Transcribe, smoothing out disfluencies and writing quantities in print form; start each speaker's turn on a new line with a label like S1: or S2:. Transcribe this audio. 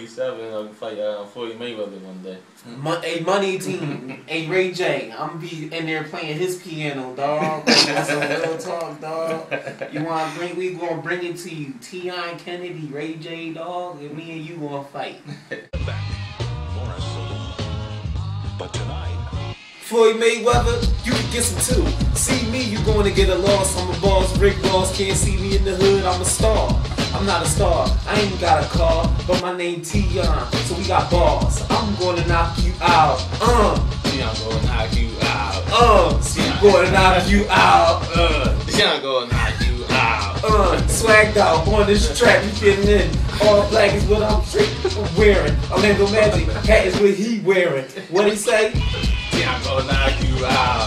S1: 147. I can fight Floyd Mayweather one day.
S2: A money team, a Ray J. I'm gonna be in there playing his piano, dog. That's some real talk, dog. We gonna bring it to you. Teon, Kennedy, Ray J, dog, and me and you gonna fight.
S3: But tonight,
S2: Floyd Mayweather, you can get some too. See me, you gonna get a loss. I'm a boss, Rick Ross. Can't see me in the hood, I'm a star. I'm not a star, I ain't got a car, but my name Teon, so we got bars. I'm gonna knock you out.
S1: Teon gonna knock you out.
S2: I'm gonna knock you out.
S1: Teon gonna knock you out.
S2: Swagged out on this track, we fitting in. All black is what I'm wearing. Orlando Magic, hat is what he wearing. What he say?
S1: Teon gonna knock you out.